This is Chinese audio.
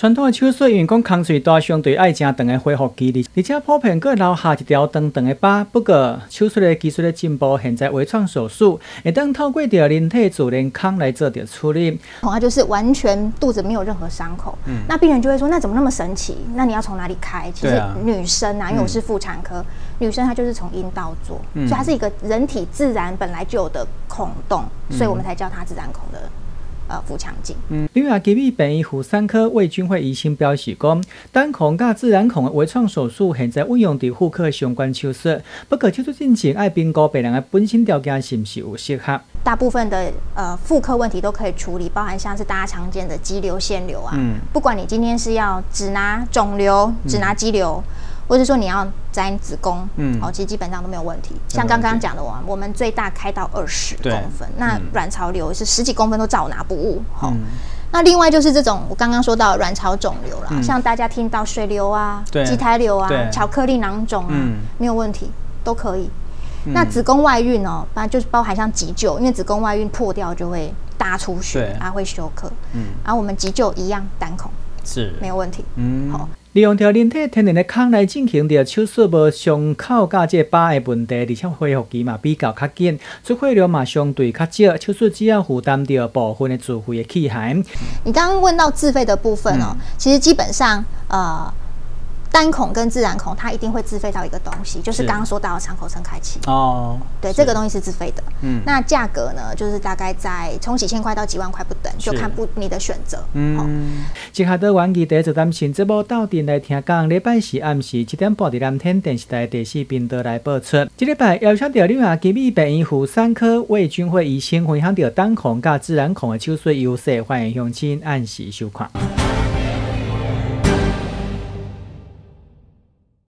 传统的手术因为讲空喙大相对爱真长的恢复期，而且普遍佫留下一条长长的疤。不过，手术的技术的进步，现在微创手术会当透过着人体自然孔来做着处理。 它就是完全肚子没有任何伤口。那病人就会说，那怎么那么神奇？那你要从哪里开？其实女生啊，因为我是妇产科，女生她就是从阴道做，所以它是一个人体自然本来就有的孔洞，所以我们才叫它自然孔的。腹腔镜。 另外，吉米病院妇产科魏俊惠医生表示讲，单孔甲自然孔的微创手术现在运用伫妇科相关手术，不过手术进前爱评估病人的本身条件是不是有适合。 大部分的妇科问题都可以处理，包含像是大家常见的肌瘤、腺瘤啊。不管你今天是要只拿肿瘤、只拿肌瘤。或者说你要摘子宫，其实基本上都没有问题。像刚刚讲的，我们最大开到20公分，那卵巢瘤是10几公分都照拿不误。那另外就是这种我刚刚说到的卵巢肿瘤啦，像大家听到水瘤啊、畸胎瘤啊、巧克力囊肿啊，没有问题，都可以。那子宫外孕哦，就是包含像急救，因为子宫外孕破掉就会大出血，会休克。然后我们急救一样单孔，是没有问题。好。 利用条人体天然的孔来进行着手术，无伤口甲这疤的问题，而且恢复期嘛比较较紧，出血量嘛相对较少，手术只要负担着部分的自费的器械。 你刚刚问到自费的部分哦，其实基本上单孔跟自然孔，它一定会自费到一个东西，就是刚刚说到的敞口撑开器。哦，对，这个东西是自费的。那价格呢，就是大概在从几千块到几万块不等，就看你的选择。 接下来阮期第1站新节目斗阵来听讲，礼拜四暗时7点半伫蓝天电视台第4频道来播出。这礼拜邀请到另外吉米病院妇产科魏俊惠医生分享到单孔甲自然孔的手术优势，欢迎乡亲按时收看。